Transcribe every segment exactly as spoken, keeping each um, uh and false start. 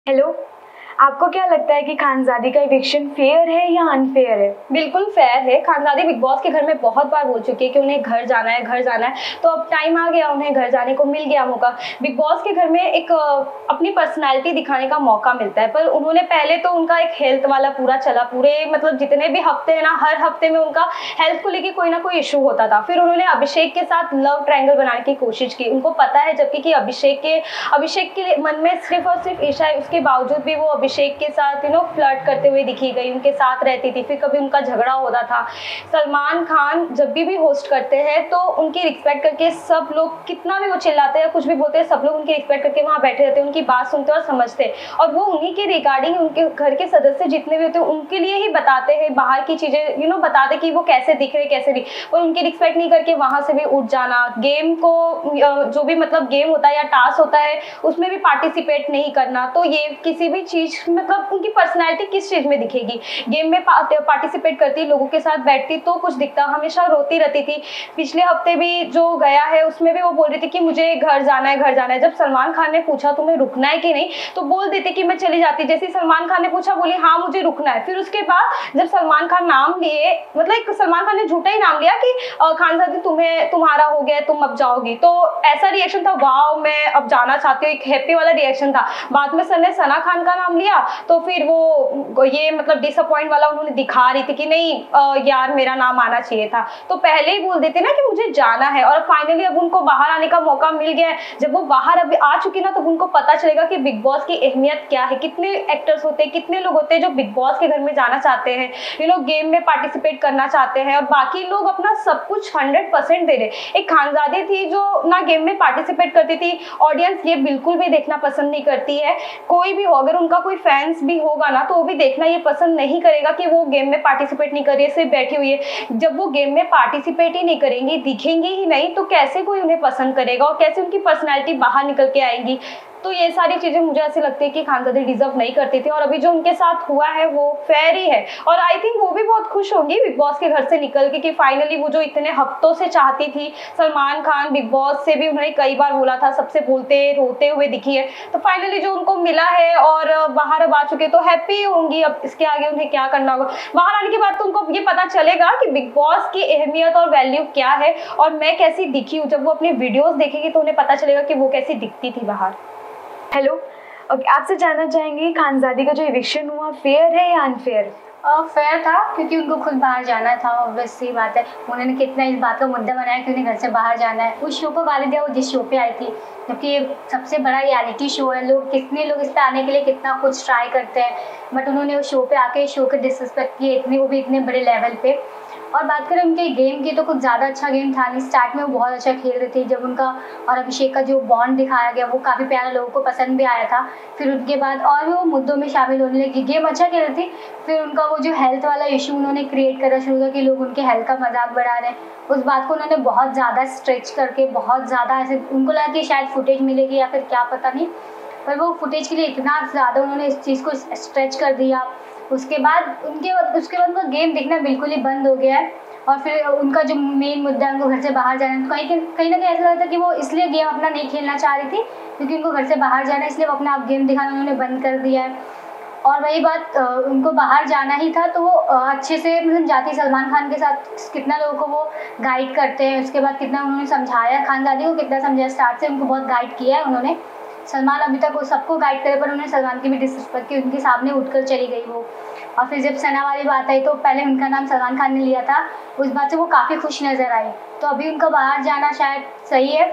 Hello, आपको क्या लगता है कि खानज़ादी का इविक्शन फेयर है या अनफेयर है? बिल्कुल फेयर है। खानज़ादी बिग बॉस के घर में बहुत बार बोल चुकी है कि उन्हें घर जाना है, घर जाना है, तो अब टाइम आ गया, उन्हें घर जाने को मिल गया मौका। बिग बॉस के घर में एक अपनी पर्सनैलिटी दिखाने का मौका मिलता है, पर उन्होंने पहले तो उनका एक हेल्थ वाला पूरा चला, पूरे मतलब जितने भी हफ्ते हैं ना, हर हफ्ते में उनका हेल्थ को लेके कोई ना कोई इशू होता था। फिर उन्होंने अभिषेक के साथ लव ट्रायंगल बनाने की कोशिश की। उनको पता है जबकि कि अभिषेक के अभिषेक के मन में सिर्फ और सिर्फ ईशा है, उसके बावजूद भी वो अभिषेक के साथ नो फ्लर्ट करते हुए दिखी गई, उनके साथ रहती थी। फिर कभी उनका झगड़ा होता था। सलमान खान जब भी भी होस्ट करते हैं तो उनकी रिस्पेक्ट करके सब लोग, कितना भी वो चिल्लाते हैं कुछ भी बोलते हैं, सब लोग उनकी रिस्पेक्ट करके वहाँ बैठे रहते हैं, उनकी बात सुनते हैं और समझते हैं। और वो उन्हीं के रिगार्डिंग उनके घर के सदस्य जितने भी होते हैं उनके लिए ही बताते हैं, बाहर की चीज़ें यू नो बताते कि वो कैसे दिख रहे कैसे नहीं। और उनकी रिस्पेक्ट नहीं करके वहाँ से भी उठ जाना, गेम को जो भी मतलब गेम होता है या टास्क होता है उसमें भी पार्टिसिपेट नहीं करना। तो ये किसी भी चीज़ मतलब उनकी पर्सनैलिटी किस चीज़ में दिखेगी? गेम में पार्टिसिपेट करती, लोगों के साथ बैठती तो कुछ दिखता, हमेशा रोती रहती थी। पिछले हफ्ते भी जो गया है उसमें भी वो बोल रही थी कि मुझे घर जाना है, घर जाना है। जब सलमान खान ने पूछा तुम्हें रुकना है कि नहीं, तो बोल देते कि मैं चली जाती। जैसे सलमान खान ने पूछा बोली हाँ मुझे रुकना है। फिर उसके बाद जब सलमान खान नाम लिए, मतलब सलमान खान ने झूठा ही नाम लिया कि खानज़ादी तुम्हें तुम्हारा हो गया, तुम अब जाओगी, तो ऐसा रिएक्शन था वाओ मैं अब जाना चाहती हूँ, एक हैप्पी वाला रिएक्शन था। बाद में सर ने सना खान का नाम लिया तो फिर वो ये मतलब डिसअपॉइंट वाला उन्होंने दिखा रही थी कि नहीं आ, यार मेरा नाम आना चाहिए था। तो पहले ही बोल देते ना कि मुझे जाना है। और फाइनली अब उनको बाहर आने का मौका मिल गया है। जब वो बाहर अभी आ चुकी ना, तब उनको पता चलेगा कि बिग बॉस की अहमियत क्या है, कितने एक्टर्स होते हैं, कितने लोग होते हैं जो बिग बॉस के घर में जाना चाहते हैं, ये लोग गेम में पार्टिसिपेट करना चाहते हैं और बाकी लोग अपना सब कुछ हंड्रेड परसेंट दे रहे। एक खानज़ादी थी जो ना गेम में पार्टिसिपेट करती थी, ऑडियंस ये बिल्कुल भी देखना पसंद नहीं करती है। कोई भी हो, अगर उनका कोई फैंस भी होगा ना तो वो भी देखना ये पसंद नहीं करेगा कि वो गेम में पार्टिसिपेट नहीं कर रही है, सिर्फ बैठी हुई है। जब वो गेम में पार्टिसिपेट ही नहीं करेंगी, दिखेंगी ही नहीं, तो कैसे कोई उन्हें पसंद करेगा और कैसे उनकी पर्सनैलिटी बाहर निकल के आएगी? तो ये सारी चीज़ें मुझे ऐसे लगती है कि खानज़ादी डिजर्व नहीं करती थी और अभी जो उनके साथ हुआ है वो फेयर ही है। और आई थिंक वो भी बहुत खुश होंगी बिग बॉस के घर से निकल के कि फाइनली वो जो इतने हफ्तों से चाहती थी, सलमान खान बिग बॉस से भी उन्होंने कई बार बोला था, सबसे बोलते रोते हुए दिखी है, तो फाइनली जो उनको मिला है और बाहर अब आ चुके तो हैप्पी होंगी। अब इसके आगे उन्हें क्या करना होगा, बाहर आने के बाद तो उनको ये पता चलेगा कि बिग बॉस की अहमियत और वैल्यू क्या है और मैं कैसी दिखी हूँ। जब वो अपने वीडियोज़ देखेगी तो उन्हें पता चलेगा कि वो कैसी दिखती थी बाहर। हेलो, ओके, आपसे जानना चाहेंगे खानज़ादी का जो इविक्शन हुआ फेयर है या अनफेयर? फेयर था क्योंकि उनको खुद बाहर जाना था। ऑब्वियस सी बात है, उन्होंने कितना इस बात का मुद्दा बनाया कि उन्हें घर से बाहर जाना है। उस शो को गाली दिया वो जिस शो पे आई थी, जबकि ये सबसे बड़ा रियलिटी शो है। लोग कितने लोग इस पर आने के लिए कितना कुछ ट्राई करते हैं, बट उन्होंने उस शो पे आके शो के डिसरिस्पेक्ट किए, इतने वो भी इतने बड़े लेवल पे। और बात करें उनके गेम की तो कुछ ज़्यादा अच्छा गेम था नहीं। स्टार्ट में वो बहुत अच्छा खेल रही थी, जब उनका और अभिषेक का जो बॉन्ड दिखाया गया वो काफ़ी प्यारा, लोगों को पसंद भी आया था। फिर उनके बाद और भी वो मुद्दों में शामिल होने लगी, गेम अच्छा खेल रही थी। फिर उनका वो जो हेल्थ वाला इशू उन्होंने क्रिएट करना शुरू किया कि लोग उनके हेल्थ का मजाक बढ़ा रहे हैं, उस बात को उन्होंने बहुत ज़्यादा स्ट्रेच करके, बहुत ज़्यादा ऐसे उनको लगा कि शायद फुटेज मिलेगी या फिर क्या पता नहीं, पर वो फुटेज के लिए इतना ज़्यादा उन्होंने इस चीज़ को स्ट्रेच कर दिया। उसके बाद उनके उसके बाद उनका गेम दिखना बिल्कुल ही बंद हो गया है। और फिर उनका जो मेन मुद्दा है उनको घर से बाहर जाना है, तो कहीं कहीं ना कहीं ऐसा लगता है कि वो इसलिए गेम अपना नहीं खेलना चाह रही थी क्योंकि उनको घर से बाहर जाना है, इसलिए वो अपना आप गेम दिखाना उन्होंने बंद कर दिया है। और वही बात, उनको बाहर जाना ही था तो वो अच्छे से मतलब जाती, सलमान खान के साथ कितना लोगों को वो गाइड करते हैं, उसके बाद कितना उन्होंने समझाया, खानज़ादी को कितना समझाया, स्टार्ट से उनको बहुत गाइड किया है उन्होंने। सलमान अभी तक वो सबको गाइड करे, पर उन्होंने सलमान की भी डिसरिस्पेक्ट की, उनके सामने उठकर चली गई वो। और फिर जब सना वाली बात आई तो पहले उनका नाम सलमान खान ने लिया था, उस बात से वो काफ़ी खुश नज़र आई। तो अभी उनका बाहर जाना शायद सही है।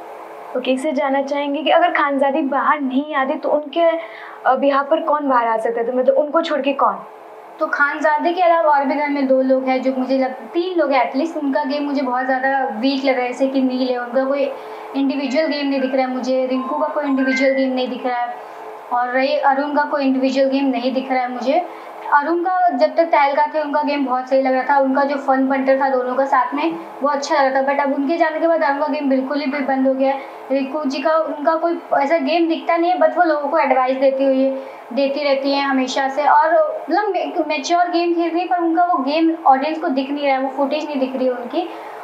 ओके, इससे जानना चाहेंगे कि अगर खानज़ादी बाहर नहीं आती तो उनके बिहार पर कौन बाहर आ सकता था, मतलब उनको छोड़ के कौन? तो खानज़ादी के अलावा और भी घर में दो लोग हैं जो मुझे लग तीन लोग हैं एटलीस्ट, उनका गेम मुझे बहुत ज़्यादा वीक लग रहा है। जैसे कि नील है, उनका कोई इंडिविजुअल गेम नहीं दिख रहा है मुझे, रिंकू का कोई इंडिविजुअल गेम नहीं दिख रहा है, और रही अरुण का कोई इंडिविजुअल गेम नहीं दिख रहा है मुझे। अरुण का जब तक तहलका थे उनका गेम बहुत सही लग रहा था, उनका जो फन बंटर था दोनों का साथ में वो अच्छा लग रहा था, बट अब उनके जाने के बाद अरुण का गेम बिल्कुल ही भी बंद हो गया है। रिंकू जी का उनका कोई ऐसा गेम दिखता नहीं है, बट वो लोगों को एडवाइस देती हुई है देती रहती हैं हमेशा से, और मतलब मैच्योर गेम खेल रही है, पर उनका वो गेम ऑडियंस को दिख नहीं रहा है, वो फुटेज नहीं दिख रही है उनकी।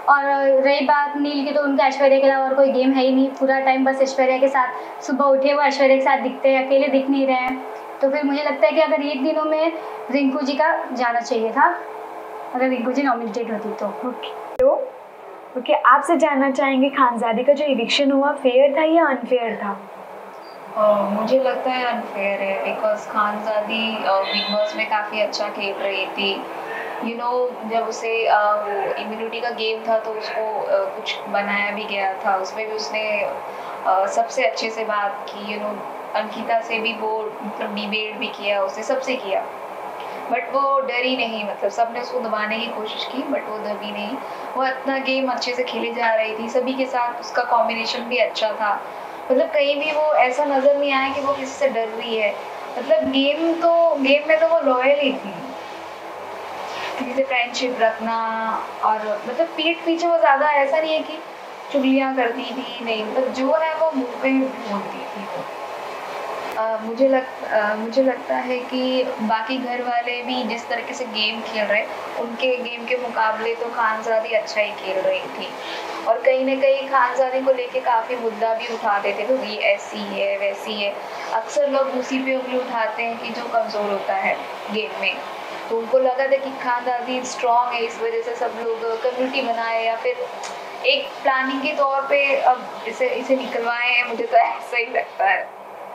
और रही बात नील की, तो उनका ऐश्वर्या के अलावा और कोई गेम है ही नहीं, पूरा टाइम बस ऐश्वर्या के साथ, सुबह उठे वो ऐश्वर्या के साथ दिखते हैं, अकेले दिख नहीं रहे हैं। तो फिर मुझे लगता है कि अगर एक दिनों में रिंकू जी का जाना चाहिए था, अगर रिंकू जी नॉमिनेटेड होती तो। तो ओके okay, आपसे जानना चाहेंगे खानजादी का जो इविक्शन हुआ फेयर था या अनफेयर था? Uh, मुझे लगता है अनफेयर है, बिकॉज खानजादी बिग बॉस में काफ़ी अच्छा खेल रही थी। यू you नो know, जब उसे uh, वो इम्यूनिटी का गेम था तो उसको uh, कुछ बनाया भी गया था, उसमें भी उसने uh, सबसे अच्छे से बात की। You you know know, Ankita से भी वो मतलब डिबेट भी किया, उसने सबसे किया, बट वो डरी नहीं। मतलब सबने उसको दबाने की कोशिश की बट वो दबी नहीं, वो अपना गेम अच्छे से खेले जा रही थी, सभी के साथ उसका कॉम्बिनेशन भी अच्छा था। मतलब कहीं भी वो ऐसा नज़र नहीं आया कि वो किसी से डर रही है। मतलब गेम तो गेम में तो वो लॉयल ही थी, किसी से फ्रेंडशिप रखना, और मतलब पीठ पीछे वो ज़्यादा ऐसा नहीं है कि चुगलियाँ करती थी, नहीं, मतलब जो है वो मुँह पे बोलती थी वो। Uh, मुझे लग uh, मुझे लगता है कि बाकी घर वाले भी जिस तरीके से गेम खेल रहे, उनके गेम के मुकाबले तो खानजादी अच्छा ही खेल रही थी, और कहीं ना कहीं खानजादी को लेके काफ़ी मुद्दा भी उठाते थे, तो ये ऐसी है वैसी है। अक्सर लोग उसी पे उंगली उठाते हैं कि जो कमज़ोर होता है गेम में, तो उनको लगा था कि खानजादी स्ट्रॉन्ग है, इस वजह से सब लोग कम्युनिटी बनाए या फिर एक प्लानिंग के तौर पे अब इसे इसे निकलवाए हैं। मुझे तो ऐसा ही लगता है।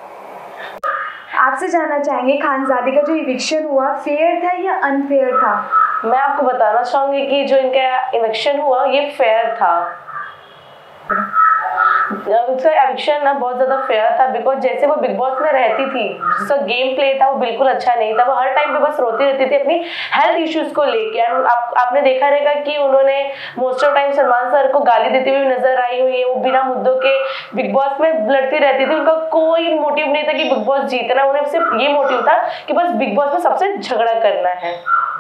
आपसे जानना चाहेंगे खानजादी का जो इविक्शन हुआ फेयर था या अनफेयर था? मैं आपको बताना चाहूँगी कि जो इनका इविक्शन हुआ ये फेयर था। उसका एविक्शन ना बहुत ज़्यादा फेयर था, बिकॉज जैसे वो बिग बॉस में रहती थी, जिसका गेम प्ले था वो बिल्कुल अच्छा नहीं था। वो हर टाइम पे बस रोती रहती थी अपनी हेल्थ इश्यूज़ को लेके। एंड आप आपने देखा रहेगा कि उन्होंने most of time Salman sir को गाली देती हुई नजर आई हुई है। वो बिना मुद्दों के बिग बॉस में लड़ती रहती थी, उनका कोई मोटिव नहीं था कि बिग बॉस जीतना, उन्हें सिर्फ ये मोटिव था कि बस बिग बॉस में सबसे झगड़ा करना है।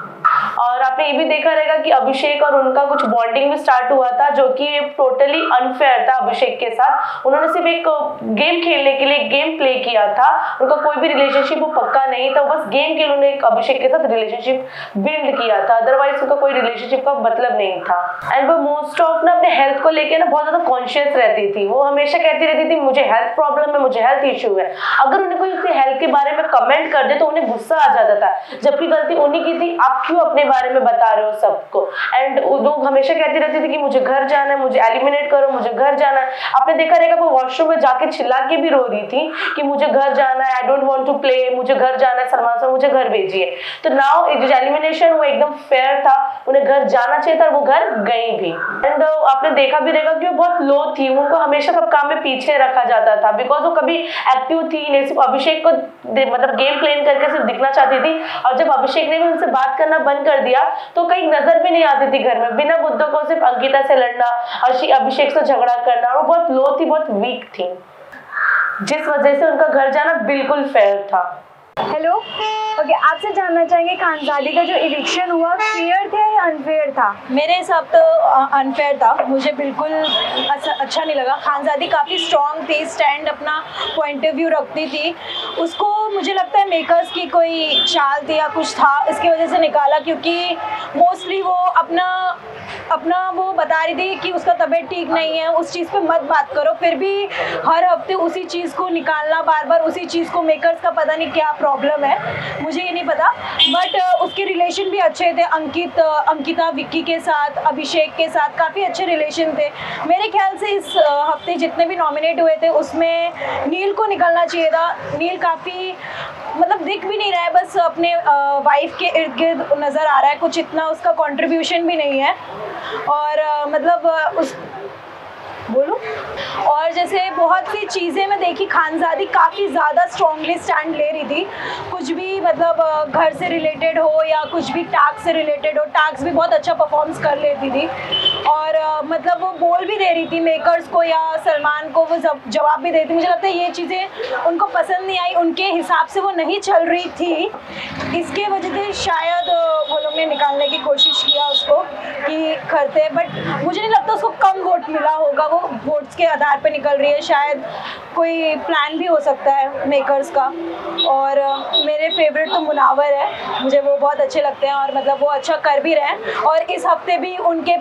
और आपने ये भी देखा रहेगा कि अभिषेक और उनका कुछ बॉन्डिंग भी स्टार्ट हुआ था, जो कि टोटली अनफेयर था अभिषेक के साथ। उन्होंने सिर्फ एक गेम खेलने के लिए गेम प्ले किया था, उनका कोई भी रिलेशनशिप वो पक्का नहीं था, बस गेम के लिए उन्होंने एक अभिषेक के साथ रिलेशनशिप बिल्ड किया था, अदरवाइज उनका कोई रिलेशनशिप का मतलब नहीं था। एंड वो मोस्ट ऑफ ना अपने हेल्थ को लेकर ना बहुत ज्यादा कॉन्शियस रहती थी। वो हमेशा कहती रहती थी मुझे हेल्थ प्रॉब्लम है, मुझे हेल्थ इशू है। अगर उन्हें कोई उसके हेल्थ के बारे में कमेंट कर दे तो उन्हें गुस्सा आ जाता था, जबकि गलती उन्हीं की थी, आप क्यों अपने बारे में बता रहे हो सबको। एंड वो हमेशा कहती रहती थी कि मुझे घर जाना है, मुझे एलिमिनेट करो, मुझे घर जाना है। आपने देखा रहेगा वो वॉशरूम में जाके चिल्ला के भी रो रही थी कि मुझे घर जाना है, I don't want to play, मुझे घर जाना है, सलमान सर मुझे घर भेजिए। तो नाउ जो एलिमिनेशन वो एकदम फेयर था, उन्हें घर जाना चाहिए था, वो घर गई भी। एंड आपने देखा भी रहेगा कि वो बहुत लो थी, उनको हमेशा सब काम में पीछे रखा जाता था, बिकॉज वो कभी एक्टिव थी नहीं, सिर्फ अभिषेक को मतलब गेम प्लेन करके सिर्फ दिखना चाहती थी। और जब अभिषेक ने भी उनसे बात करना बंद कर दिया तो कहीं नजर भी नहीं आती थी घर में, बिना मुद्दों को सिर्फ अंकिता से लड़ना और अभिषेक से झगड़ा करना। वो बहुत लो थी, बहुत वीक थी, जिस वजह से उनका घर जाना बिल्कुल फेयर था। हेलो, ओके, आपसे जानना चाहेंगे खानजादी का जो इविक्शन हुआ फेयर था या अनफेयर था? मेरे हिसाब तो अनफेयर था, मुझे बिल्कुल अच्छा अच्छा नहीं लगा। खानजादी काफ़ी स्ट्रॉन्ग थी, स्टैंड अपना पॉइंट ऑफ व्यू रखती थी। उसको मुझे लगता है मेकर्स की कोई चाल थी या कुछ था, इसकी वजह से निकाला, क्योंकि मोस्टली वो अपना अपना वो बता रही थी कि उसका तबीयत ठीक नहीं है, उस चीज़ पे मत बात करो। फिर भी हर हफ्ते उसी चीज़ को निकालना, बार बार उसी चीज़ को, मेकर्स का पता नहीं क्या प्रॉब्लम है, मुझे ये नहीं पता। बट उसके रिलेशन भी अच्छे थे, अंकित अंकिता विक्की के साथ, अभिषेक के साथ काफ़ी अच्छे रिलेशन थे। मेरे ख्याल से इस हफ्ते जितने भी नॉमिनेट हुए थे उसमें नील को निकलना चाहिए था। नील काफ़ी मतलब दिख भी नहीं रहा है, बस अपने वाइफ के इर्द गिर्द नज़र आ रहा है, कुछ इतना उसका कंट्रीब्यूशन भी नहीं है। और आ, मतलब उस बोलूं और जैसे बहुत सी चीज़ें मैं देखी, खानजादी काफ़ी ज़्यादा स्ट्रॉन्गली स्टैंड ले रही थी, कुछ भी मतलब घर से रिलेटेड हो या कुछ भी टास्क से रिलेटेड हो, टास्क भी बहुत अच्छा परफॉर्म्स कर लेती थी। और आ, मतलब वो बोल भी दे रही थी मेकर्स को या सलमान को, वो जवाब भी देती। मुझे लगता है ये चीज़ें उनको पसंद नहीं आई, उनके हिसाब से वो नहीं चल रही थी, इसके वजह से शायद वो लोग ने निकालने की कोशिश किया उसको कि करते। बट मुझे नहीं लगता उसको कम वोट मिला होगा, वो वोट्स के आधार पे निकल रही है, शायद कोई प्लान भी हो सकता है मेकर्स का। और मेरे फेवरेट तो मुनावर है, मुझे वो बहुत अच्छे लगते हैं और मतलब वो अच्छा कर भी रहे हैं। और इस हफ्ते भी उनके पर्सनल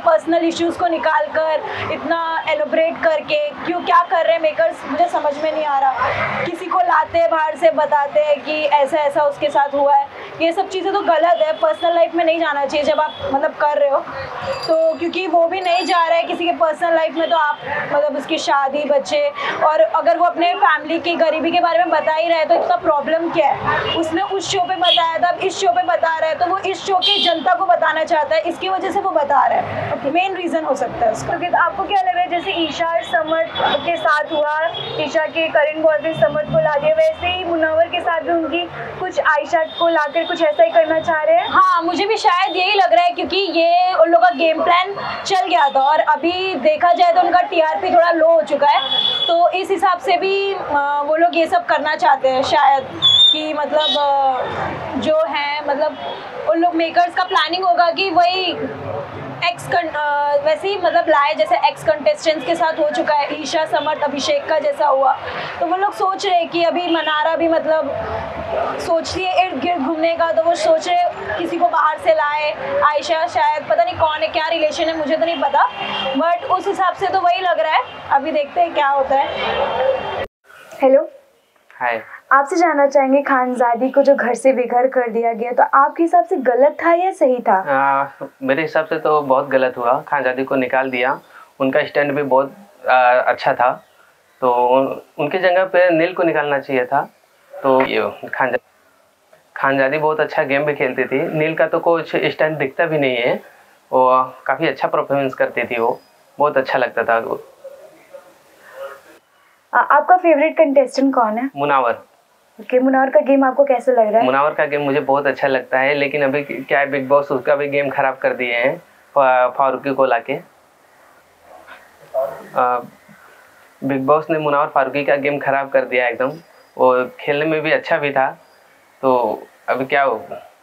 इश्यूज़ को निकाल कर इतना एलोब्रेट करके क्यों क्या कर रहे हैं मेकर्स, मुझे समझ में नहीं आ रहा। किसी को लाते हैं बाहर से, बताते हैं कि ऐसा ऐसा उसके साथ हुआ है, ये सब चीज़ें तो गलत है। पर्सनल लाइफ में नहीं जाना चाहिए जब आप मतलब कर रहे हो तो, क्योंकि वो भी नहीं जा रहा है किसी के पर्सनल लाइफ में, तो आप मतलब उसकी शादी, बच्चे, और अगर वो अपने फैमिली की गरीबी के बारे में बता ही रहे तो इसका प्रॉब्लम क्या है। उसने उस शो पे बताया था, अब इस शो पे बता रहा है तो वो इस शो की जनता को बताना चाहता है, इसकी वजह से वो बता रहा है। ओके, मेन रीज़न हो सकता है उसका। तो आपको क्या लग रहा है जैसे ईशा और समर्थ के साथ हुआ, ईशा के करण बॉयफ्रेंड समर्थ को ला दिया, वैसे ही मुनव्वर के साथ भी उनकी कुछ आयशा को लाकर कुछ ऐसा ही करना चाह रहे हैं? हाँ, मुझे भी शायद यही लग रहा है क्योंकि ये उन लोगों का गेम प्लान चल गया था और अभी देखा जाए तो उनका टीआरपी थोड़ा लो हो चुका है, तो इस हिसाब से भी वो लोग ये सब करना चाहते हैं शायद कि मतलब जो है मतलब उन लोग मेकर्स का प्लानिंग होगा कि वही एक्स वैसे ही मतलब लाए जैसे एक्स कंटेस्टेंट्स के साथ हो चुका है, ईशा, समर्थ, अभिषेक का जैसा हुआ, तो वो लोग सोच रहे हैं कि अभी मनारा भी मतलब सोचती है इर्द गिर्द घूमने का, तो वो सोच रहे किसी को बाहर से लाए, आयशा शायद, पता नहीं कौन है, क्या रिलेशन है मुझे तो नहीं पता, बट उस हिसाब से तो वही लग रहा है। अभी देखते हैं क्या होता है। Hello, hi. आपसे जानना चाहेंगे खानजादी को जो घर से बेघर कर दिया गया, तो आपके हिसाब से गलत था या सही था? आ, मेरे हिसाब से तो बहुत गलत हुआ, खानजादी को निकाल दिया। उनका स्टैंड भी बहुत आ, अच्छा था, तो उनकी जगह पे नील को निकालना चाहिए था। तो ये खानजादी खानजादी बहुत अच्छा गेम भी खेलती थी, नील का तो कुछ स्टैंड दिखता भी नहीं है, वो काफ़ी अच्छा परफॉर्मेंस करती थी, वो बहुत अच्छा लगता था वो। आ, आपका फेवरेट कंटेस्टेंट कौन है? मुनावर। ओके, मुनावर का गेम आपको कैसा लग रहा है? मुनावर का गेम मुझे बहुत अच्छा लगता है, लेकिन अभी क्या है, बिग बॉस उसका भी गेम खराब कर दिए हैं फारूकी को लाके। बिग बॉस ने मुनावर फारूकी का गेम खराब कर दिया एकदम, वो खेलने में भी अच्छा भी था, तो अभी क्या हो